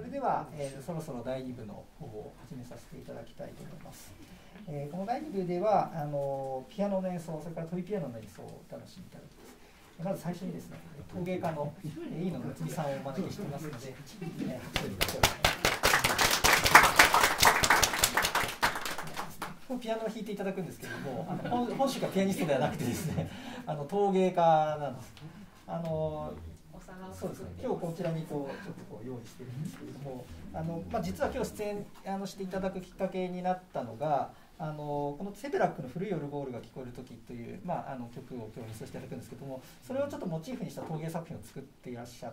れでは、そろそろ第2部の方を始めさせていただきたいと思います。この第2部ではピアノの演奏、それからトイピアノの演奏をお楽しみいただきます。まず最初にですね、陶芸家の飯野睦美さんをお招きしていますので、拍手に出しております。ピアノを弾いていただくんですけれども、本州がピアニストではなくてですね、陶芸家なんです。そうですね、今日こちらにちょっと用意してるんですけれども、実は今日出演していただくきっかけになったのが、このセベラックの古いオルゴールが聞こえる時という、曲を今日演奏していただくんですけども、それをちょっとモチーフにした陶芸作品を作っていらっしゃって、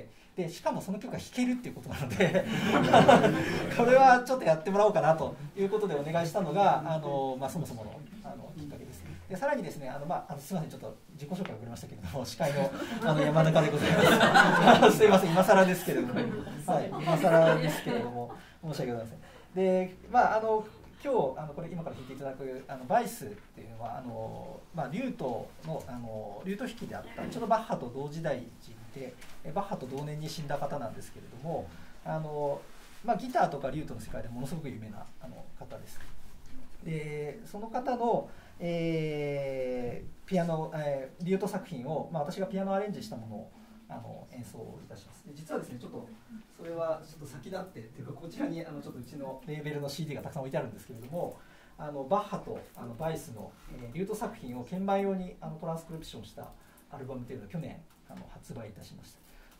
でしかもその曲が弾けるっていうことなのでこれはちょっとやってもらおうかなということでお願いしたのがそもそものきっかけです。でさらにですね、すみません、ちょっと自己紹介遅れましたけれども、司会の山中でございますすいません、今更ですけれども、はい、今更ですけれども申し訳ございません。で今日これ今から弾いていただくバイスっていうのはリュートのリュート弾きであったちょうどバッハと同時代人でバッハと同年に死んだ方なんですけれども、ギターとかリュートの世界でものすごく有名な方です。でその方の、ピアノ、リュート作品を、私がピアノアレンジしたものを演奏いたします。で実はですね、ちょっとそれはちょっと先立ってというか、こちらにちょっとうちのレーベルの CD がたくさん置いてあるんですけれども、バッハとバイスのリュート作品を鍵盤用にトランスクリプションしたアルバムというのを去年発売いたしました。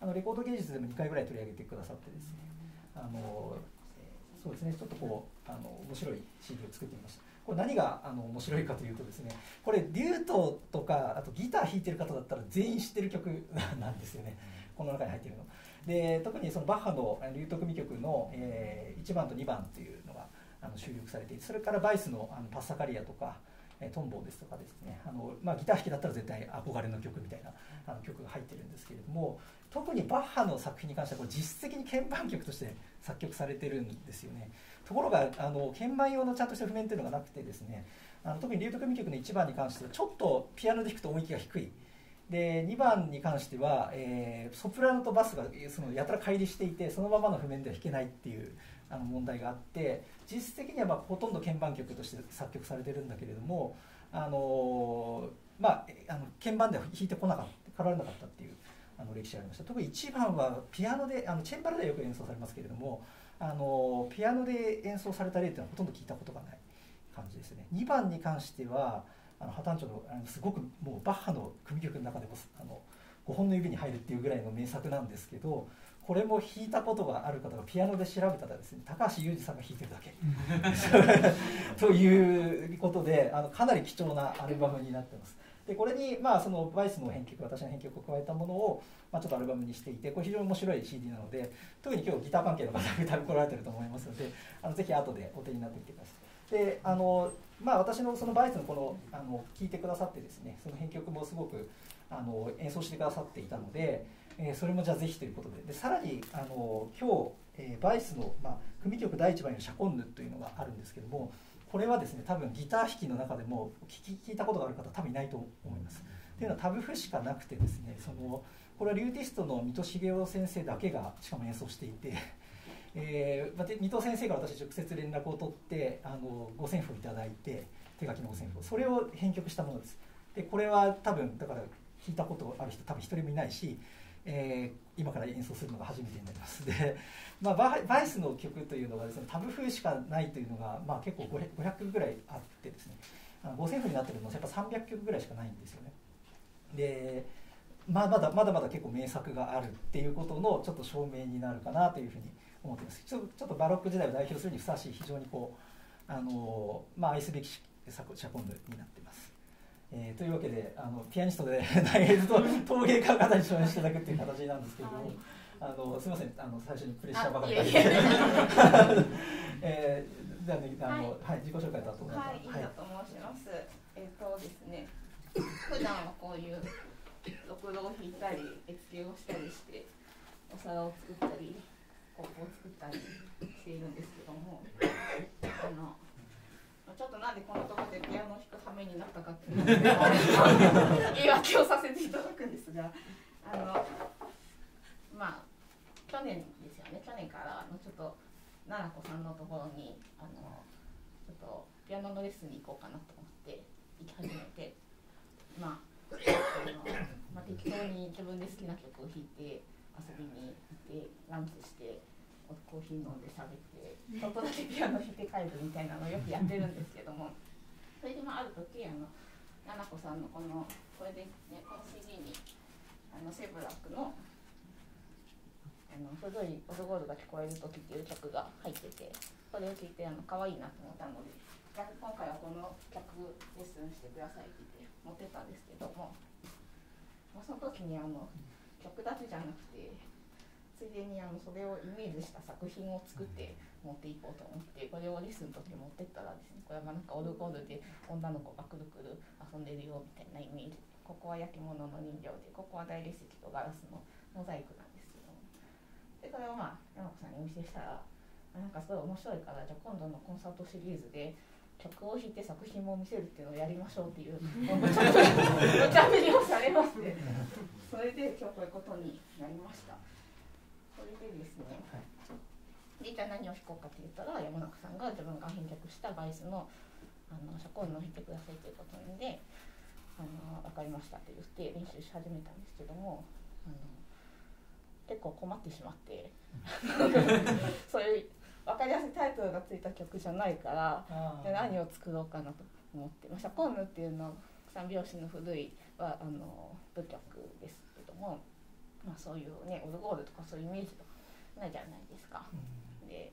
レコード芸術でも2回ぐらい取り上げてくださってですね、そうですね、ちょっと面白い CD を作ってみました。これ何が面白いかというとですね、これリュートとかあとギター弾いてる方だったら全員知ってる曲なんですよね、この中に入っているので、特にそのバッハのリュート組曲の、1番と2番というのが収録されていて、それからバイスのパッサカリアとかトンボですとかですね、ギター弾きだったら絶対憧れの曲みたいな曲が入ってるんですけれども、特にバッハの作品に関してはこれ実質的に鍵盤曲として作曲されてるんですよね。ところが鍵盤用のちゃんとした譜面というのがなくてですね、特にリュート組曲の1番に関してはちょっとピアノで弾くと音域が低いで、2番に関しては、ソプラノとバスがやたら乖離していて、そのままの譜面では弾けないっていう問題があって、実質的にはほとんど鍵盤曲として作曲されてるんだけれども、鍵盤では弾いてこなかった、かられなかったっていう歴史がありました。特に1番はピアノでチェンバロでよく演奏されますけれども、ピアノで演奏された例っていうのはほとんど聞いたことがない感じですね。2番に関しては破綻調のすごくもうバッハの組曲の中でも5本の指に入るっていうぐらいの名作なんですけど、これも弾いたことがある方がピアノで調べたらですね、高橋裕二さんが弾いてるだけということでかなり貴重なアルバムになってます。でこれにそのバイスの編曲、私の編曲を加えたものをちょっとアルバムにしていて、これ非常に面白い CD なので、特に今日ギター関係の方が多分来られてると思いますので、ぜひ後でお手になってみてください。で私のそのバイスの聴いてくださってですね、その編曲もすごく演奏してくださっていたので、それもじゃあぜひということで、さらに今日、バイスの、組曲第1番のシャコンヌというのがあるんですけども、これはですね、多分ギター弾きの中でも聞いたことがある方多分いないと思います。というのはタブ譜しかなくてですね、これはリューティストの水戸茂雄先生だけがしかも演奏していて、水戸先生から私直接連絡を取って五線譜をいただいて、手書きの五線譜をそれを編曲したものです。でこれは多分だから弾いたことある人多分一人もいないし、今から演奏するのが初めてになります。で、バイスの曲というのがですね、タブ譜しかないというのが、結構500曲ぐらいあってですね、五線譜になってるのはやっぱ300曲ぐらいしかないんですよね。でまだまだ結構名作があるっていうことのちょっと証明になるかなというふうに思っています。ちょっとバロック時代を代表するにふさわしい非常に愛すべきシャコンヌになっています。というわけでピアニストでずっと陶芸家方に照明していただくっていう形なんですけれども、すみません最初にプレッシャーばかりで自己紹介だと思います。 はい、飯田と申します。ですね、普段はこういう六道を弾いたり絵付けをしたりしてお皿を作ったりコップを作ったりしているんですけども、ちょっとなんでこんなところでピアノを弾く羽目になったかっていう言い訳をさせていただくんですが、 去年ですよね、去年からちょっと奈々子さんのところにちょっとピアノのレッスンに行こうかなと思って行き始めて、まあ適当に自分で好きな曲を弾いて遊びに行ってランチしてコーヒー飲んで喋ってちょっとだけピアノ弾いて帰るみたいなのをよくやってるんですけども、それである時奈々子さんのこれでね、この CD にセブラックの古いオルゴールが聞こえる時っていう曲が入ってて、それを聴いて可愛いなと思ったので、今回はこの曲レッスンしてくださいって言って持ってったんですけども、その時に曲だけじゃなくてついでにそれをイメージした作品を作って持っていこうと思って、これをレッスンの時持ってったらですね、これはなんかオルゴールで女の子がくるくる遊んでるよみたいなイメージ、ここは焼き物の人形で、ここは大理石とガラスのモザイクなんですけども、でこれを奈々子さんにお見せしたら、なんかすごい面白いから、じゃあ今度のコンサートシリーズで曲を弾いて作品も見せるっていうのをやりましょうっていう無茶ぶりをされまして、それで今日こういうことになりました。それでですね、でじゃあ何を弾こうかって言ったら、山中さんが自分が編曲したバイスのシャコンヌを弾いてくださいということで、分かりましたって言って練習し始めたんですけども、結構困ってしまってそういう分かりやすいタイトルがついた曲じゃないから、で何を作ろうかなと思って、シャコンヌっていうのは三拍子の古いは舞曲ですけども、そういうねオルゴールとかそういうイメージとかないじゃないですか。で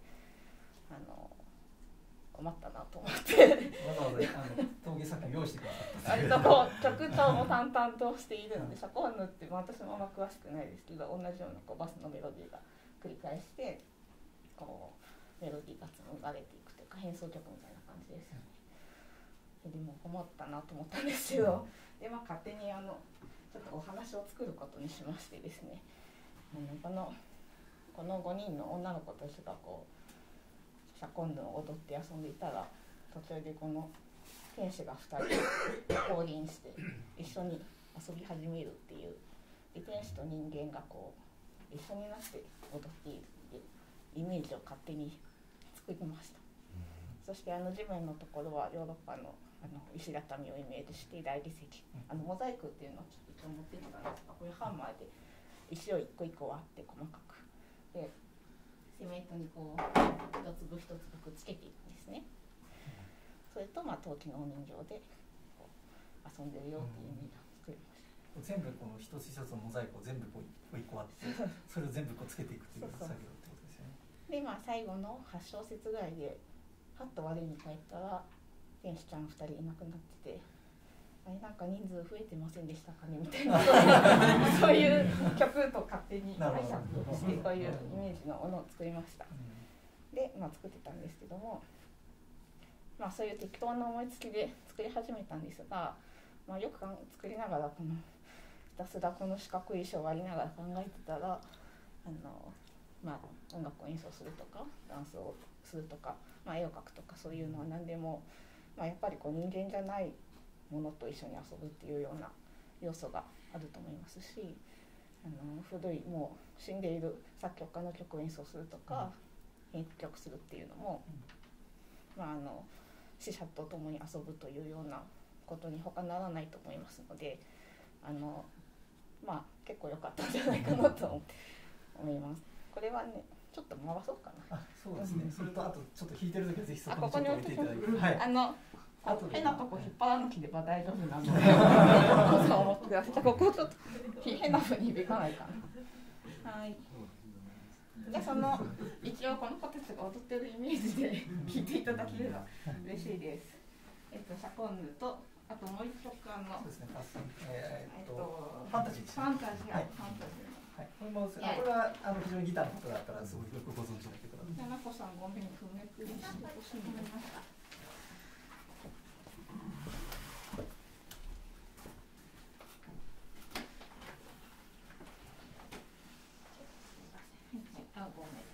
困ったなと思ってわざわざ陶芸作品を用意してくださった。 割とこう曲調も淡々としているので、シャコンヌって私もあんま詳しくないですけど、同じようなバスのメロディーが繰り返してこうメロディーが紡がれていくというか、変奏曲みたいな感じですよね。でも困ったなと思ったんですけど、で勝手にちょっとお話を作ることにしましてですね、この5人の女の子たちがこうシャコンヌを踊って遊んでいたら、途中でこの天使が2人降臨して一緒に遊び始めるっていう、で天使と人間がこう一緒になって踊っているっていうイメージを勝手に作りました。そして地面のところはヨーロッパの石畳をイメージして大理石、モザイクっていうのをちょっと持ってきたんですが、これハンマーで石を一個一個割って細かくでセメントにこう一粒一粒くっつけていくんですね。それと陶器のお人形でこう遊んでるよっていうイメージを作りました。 全部この一つ一つのモザイクを全部こう一個割ってそれを全部こうつけていくっていう作業ってことですよね。 で最後の8小節ぐらいではっと我に返ったら天使ちゃん2人いなくなってて、なんか人数増えてませんでしたかねみたいなそういう曲と勝手に解釈してこういうイメージのものを作りました。で、作ってたんですけども、そういう適当な思いつきで作り始めたんですが、よく作りながらひたすらこの四角い衣装を割りながら考えてたら音楽を演奏するとかダンスをするとか、絵を描くとかそういうのは何でも、やっぱり人間じゃないものと一緒に遊ぶっていうような要素があると思いますし、古いもう死んでいる作曲家の曲を演奏するとか編曲するっていうのも、死者と共に遊ぶというようなことに他ならないと思いますので、結構良かったんじゃないかなと思います。これはねちょっと回そうかな。 そうですね。それとあとちょっと弾いてる時はぜひそこにちょっと置いていただいて、 変なとこ引っ張らなければ大丈夫なのでそう思ってください。ここちょっと変な風に響かないかな。はい。じゃあ一応この子たちが踊ってるイメージで聴いていただければ嬉しいです。シャコンヌとあともう一曲そうですね。フファンタジーです。 ファンタジー。 はい、これは非常にギターのことだったらすごくよくご存知だけど。 奈々子さんごめん譜めくりしてほしいと思いました。ごめん。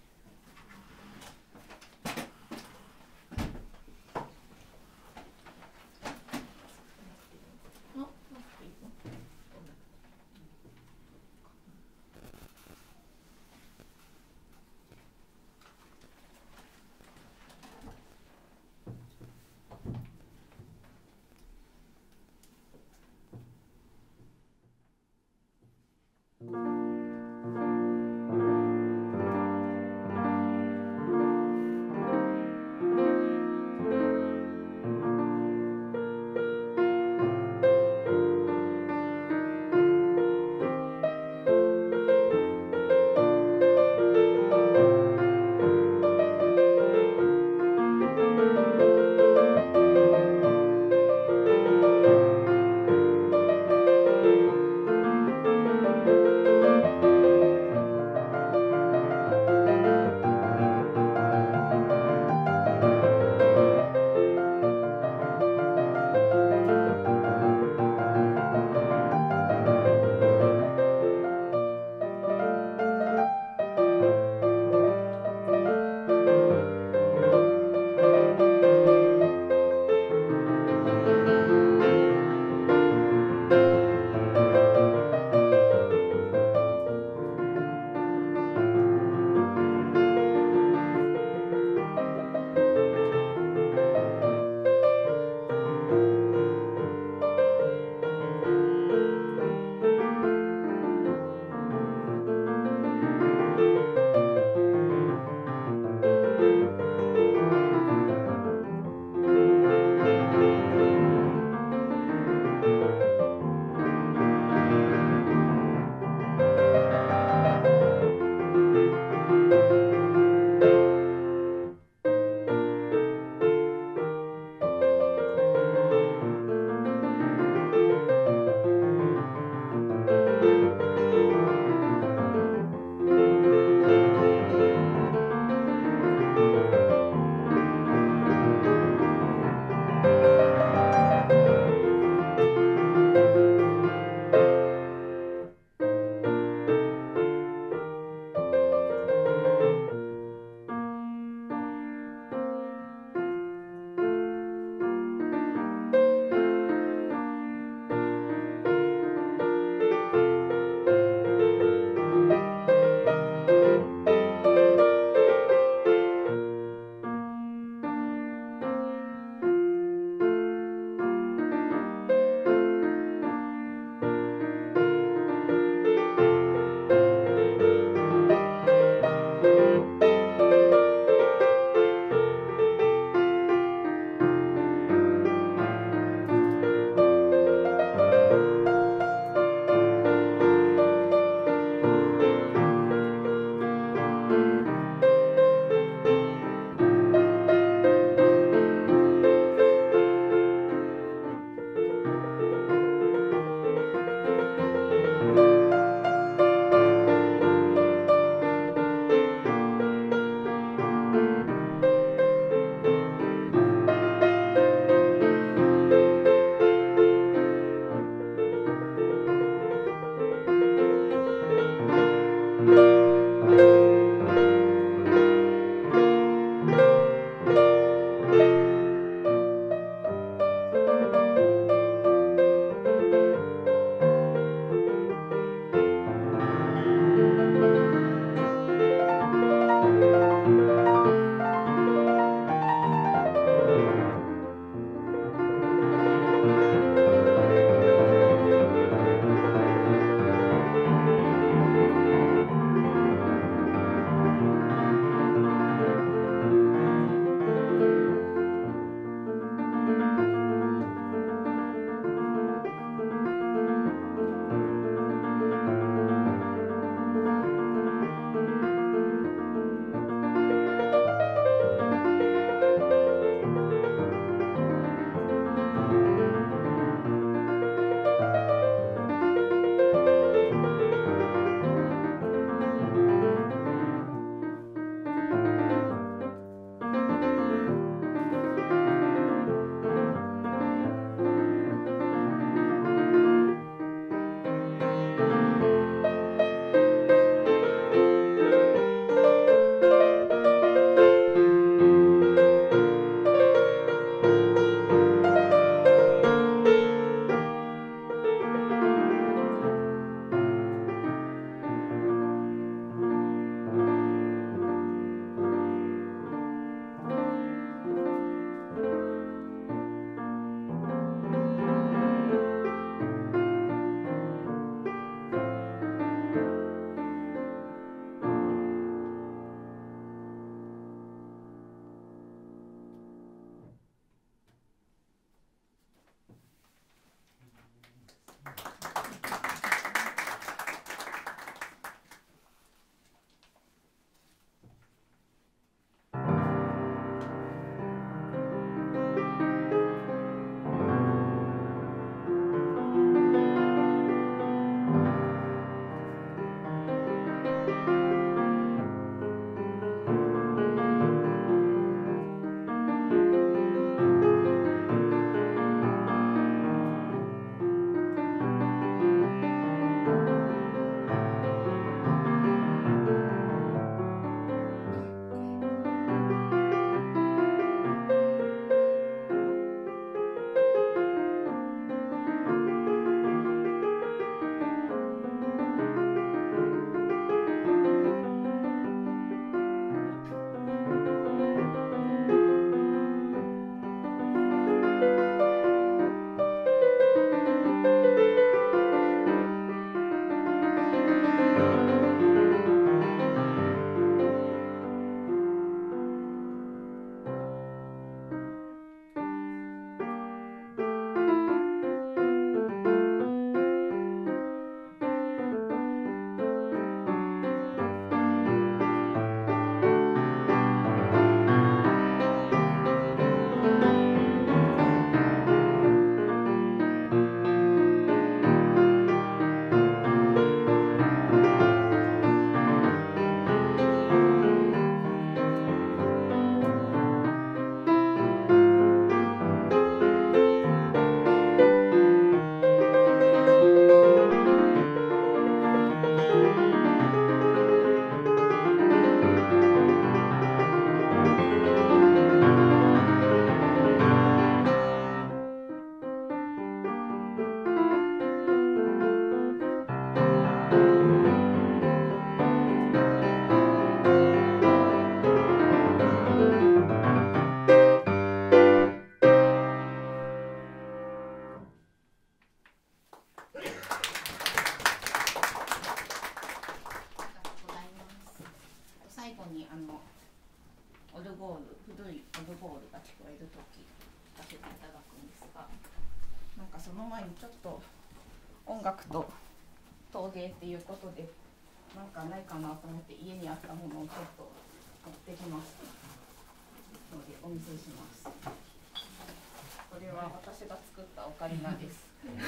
最後にオルゴール、古いオルゴールが聞こえるとき聴かせていただくんですが、なんかその前にちょっと音楽と陶芸っていうことでなんかないかなと思って家にあったものをちょっと持ってきますのでお見せします。これは私が作ったオカリナです。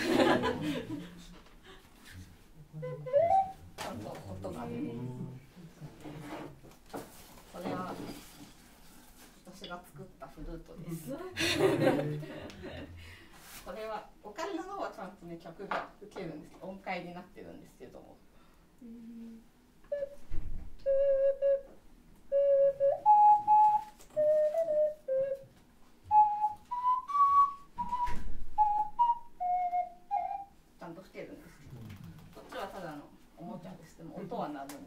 ちゃんと音が出る。これは私が作ったフルートです。これはオカリナの方はちゃんとね曲が受けるんです。音階になってるんですけども。ちゃんと吹けるんです。こっちはただのおもちゃです。でも音は鳴るんです。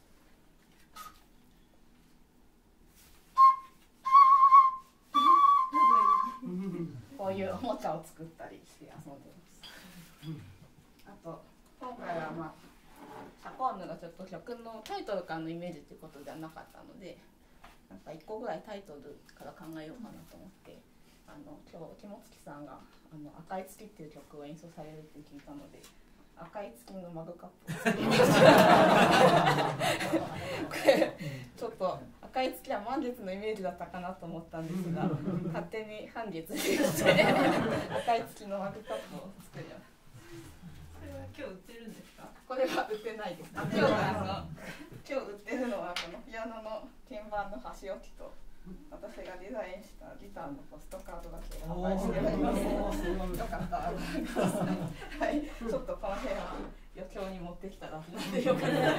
こういうおもちゃを作ったりして遊んでます。あと今回はシャコーヌがちょっと曲のタイトルからのイメージっていうことではなかったので、なんか1個ぐらいタイトルから考えようかなと思って、今日肝月さんが赤い月っていう曲を演奏されるって聞いたので、赤い月のマグカップを作りました。ちょっと赤い月は満月のイメージだったかなと思ったんですが、勝手に半月にして赤い月のマグカップを作りました。 これは今日売ってるんですか？ これは売ってないです。今日売ってるのはこのピアノの鍵盤の箸置きと私がデザインしたギターのポストカードだけ販売しております。よかったらはい、ちょっとこの辺は余興に持ってきたらなんでよかった。はい。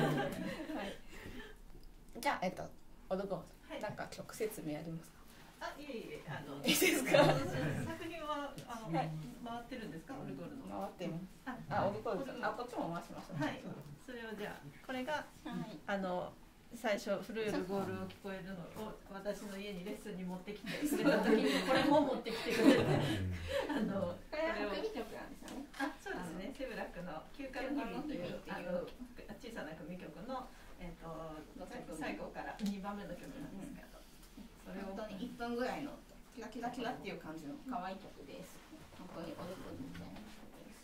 じゃあオルゴール、なんか曲説明ありますか？ いえいえ、 いいですか？ 作品は回ってるんですか？オルゴールの。 回ってます。オルゴール、こっちも回しましょう。 はい。それをじゃあこれが最初古いオルゴールを聞こえるのを私の家にレッスンに持ってきてくれた時にこれも持ってきてくれてこれを組曲なんですよね。 そうですね。セブラックの休暇の日々という小さな組曲の最後から2番目の曲なんですけど、それを本当に1分ぐらいのキラキラキラっていう感じの可愛い曲です。本当にオルゴールみたいな曲です。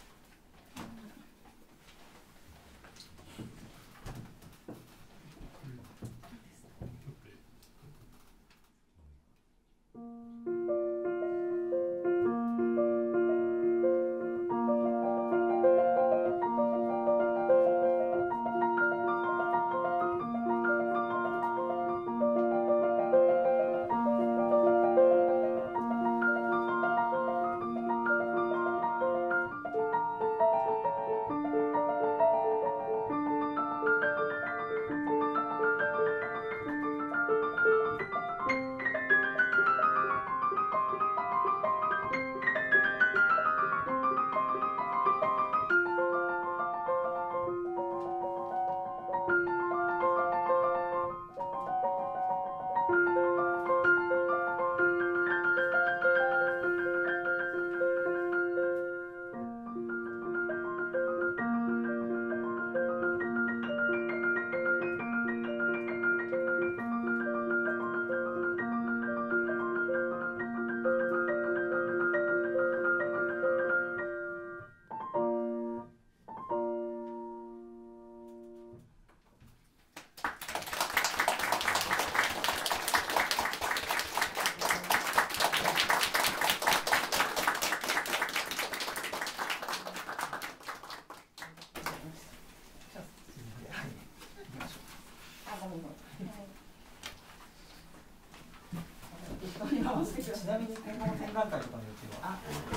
ちなみに今後の展覧会とかの予定は？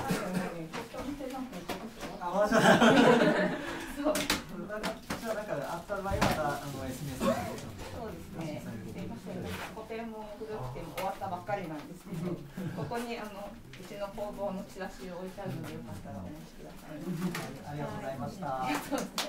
そうなんかあった場合はまたSNS でそうですね。すいません。個展も古くても終わったばっかりなんですけど、ここにうちの工房のチラシを置いてあるのでよかったらお持ちください。 ありがとうございました。